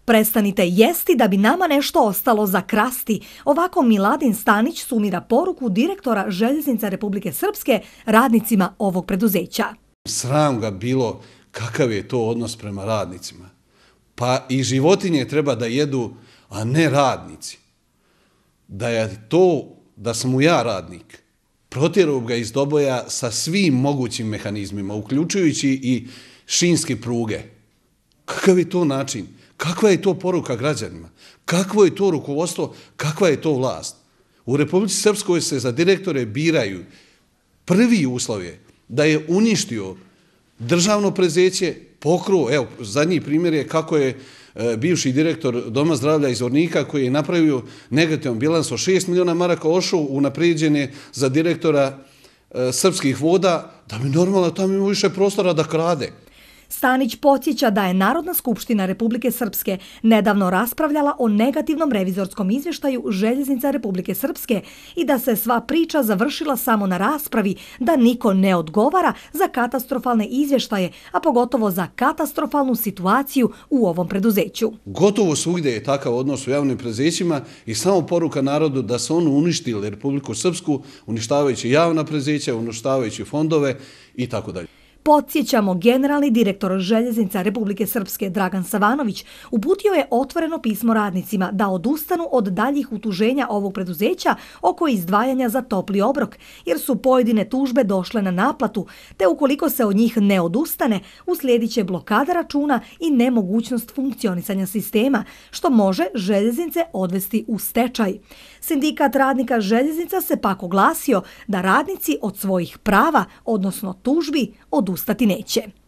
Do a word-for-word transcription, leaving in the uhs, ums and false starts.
Prestanite jesti da bi nama nešto ostalo za krasti. Ovako Miladin Stanić sumira poruku direktora Željeznica Republike Srpske radnicima ovog preduzeća. Sram ga bilo kakav je to odnos prema radnicima. Pa i životinje treba da jedu, a ne radnici. Da je to, da sam mu ja radnik, protjerao ga iz Doboja sa svim mogućim mehanizmima, uključujući i šinske pruge. Kakav je to način? Kakva je to poruka građanima? Kakvo je to rukovodstvo? Kakva je to vlast? U Republici Srpskoj se za direktore biraju. Prvi uslov je da je uništio državno preduzeće, pokruo, evo, zadnji primjer je kako je e, bivši direktor Doma zdravlja iz Zvornika koji je napravio negativan bilans od šest miliona maraka ošao u napređenje za direktora e, srpskih voda, da bi normalno tamo ima više prostora da krade. Stanić podsjeća da je Narodna skupština Republike Srpske nedavno raspravljala o negativnom revizorskom izvještaju Željeznica Republike Srpske i da se sva priča završila samo na raspravi, da niko ne odgovara za katastrofalne izvještaje, a pogotovo za katastrofalnu situaciju u ovom preduzeću. Gotovo svugdje je takav odnos u javnim preduzećima i samo poruka narodu da se on uništili Republiku Srpsku, uništavajući javna preduzeća, uništavajući fondove i tako dalje. Podsjećamo, generalni direktor Željeznica Republike Srpske Dragan Savanović uputio je otvoreno pismo radnicima da odustanu od daljih utuženja ovog preduzeća oko izdvajanja za topli obrok, jer su pojedine tužbe došle na naplatu, te ukoliko se od njih ne odustane, uslijedit će blokada računa i nemogućnost funkcionisanja sistema, što može željeznice odvesti u stečaj. Sindikat radnika željeznica se pak oglasio da radnici od svojih prava, odnosno tužbi, odustati neće.